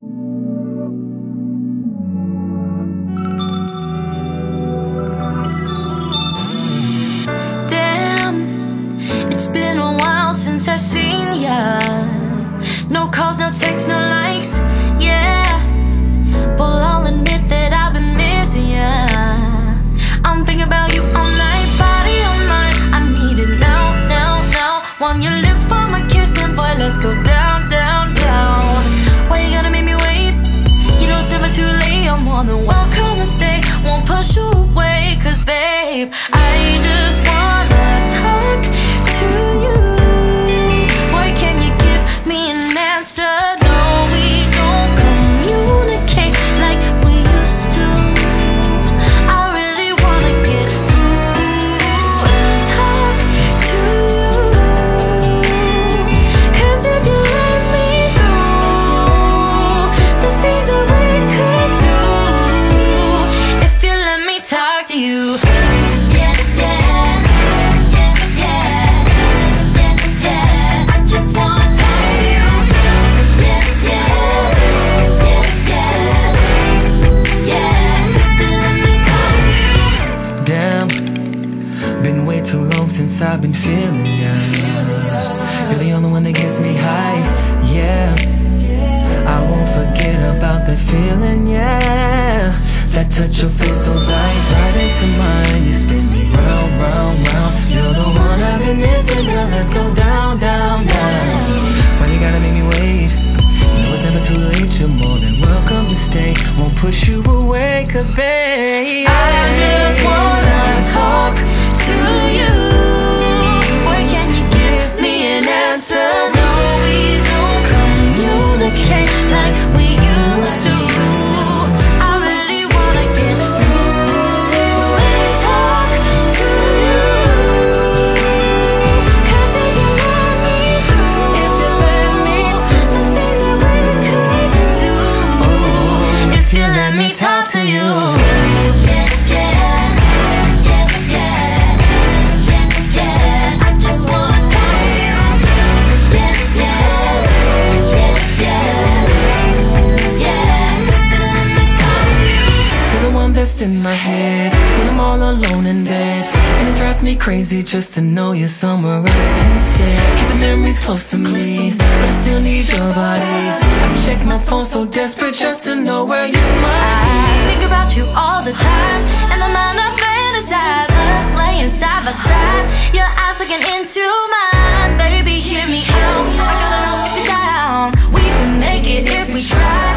It's been a while since I've seen ya. No calls, no texts, no likes, yeah. But I'll admit that I've been missing ya. I'm thinking about you all night, body all night. I need it now, now, now. Want your lips for my kissing, boy, let's go down, down, down. Why you gotta make me wait? You know it's never too late. You're more than welcome to stay. Won't push you away, cause babe, I just wanna talk to you. Boy, can you give me an answer? No, we don't communicate like we used to. I really wanna get through and talk to you. Cause if you let me through the things that we could do, if you let me talk to you. Too long since I've been feeling ya. You're the only one that gets me high, yeah. I won't forget about that feeling, yeah. That touch your face, those eyes right into mine. You spin me round, round, round. You're the one I've been missing, girl, let's go down, down, down. Why you gotta make me wait? You know it's never too late, you're more than welcome to stay. Won't push you away, cause babe, I just wanna talk to you. Boy, can you give me an answer? No, we don't communicate like we used to. I really wanna get through and talk to you. Cause if you let me through, if you let me through the things that we could do, if you let me talk to you. In my head when I'm all alone in bed, and it drives me crazy just to know you're somewhere else instead. Keep the memories close to me, but I still need your body. I check my phone so desperate just to know where you might be. I think about you all the time, and the mind I fantasize us laying side by side. Your eyes looking into mine, baby, hear me out. I gotta know if you're down. We can make it if we try.